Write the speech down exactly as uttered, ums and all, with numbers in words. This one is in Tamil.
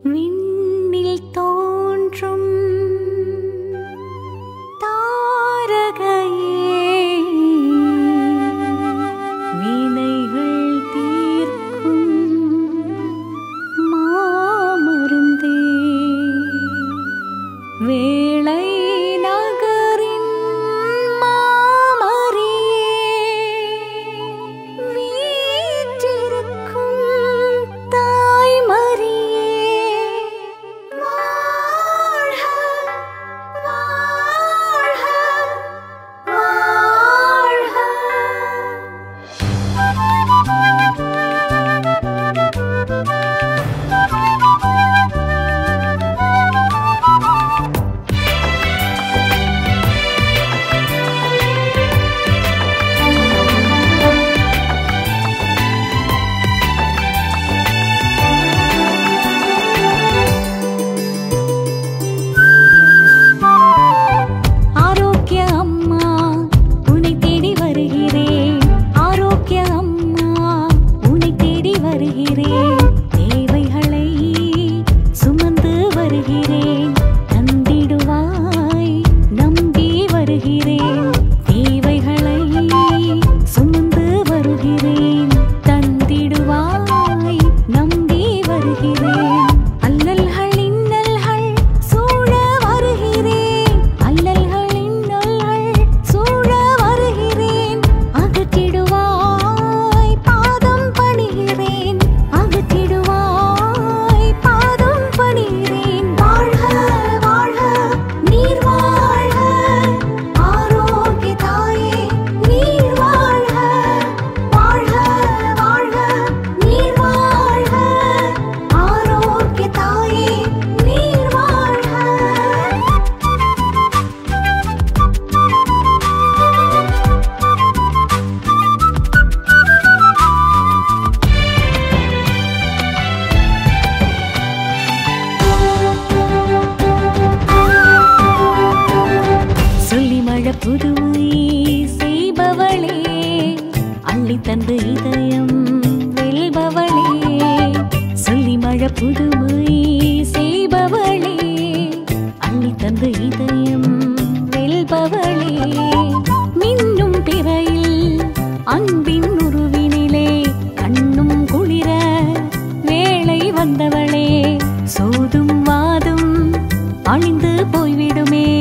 விண்ணில் தோன்றும் தாரகையே வினைகள் தீர்க்கும் மாமருந்தே வேளை நகரின் மாமரியே வீற்றிருக்கும் தாய்மரியே வாழ்க வாழ்க வாழ்க. ஆரோக்கிய அம்மா உன்னை தேடி வருகிறேன், ஆரோக்கிய அம்மா உன்னை தேடி வருகிறேன், தேவைகளை சுமந்து வருகிறேன், தந்திடுவாய் நம்பி வருகிறேன், தேவைகளை சுமந்து வருகிறேன், தந்திடுவாய் நம்பி வருகிறேன், அல்லல்கள் இன்னல்கள் சூழ வருகிறேன், அல்லல்கள் இன்னல்கள் சூழ வருகிறேன், அகற்றிடுவாய் பாதம் பணிகிறேன், அகற்றிடுவாய் பாதம் பணிகிறேன். வாழ்க வாழ்க நீர் வாழ்க ஆரோக்கிய தாயே நீர் வாழ்க, வாழ்க வாழ்க நீர் வாழ்க ஆரோக்கிய தாயே நீர் வாழ்க. சொல்லி மழை புதுமை செய்பவளே, அள்ளி தந்து இதயம் வெல்பவளே, சொல்லி மழை புதுமை செய்பவளே, அள்ளி தந்து இதயம் வெல்பவளே, மின்னும் பிறையில் அன்பின் உருவினிலே கண்ணும் குளிர வேளை வந்தவளே, சோதும் வாதும் அழிந்து போய்விடுமே,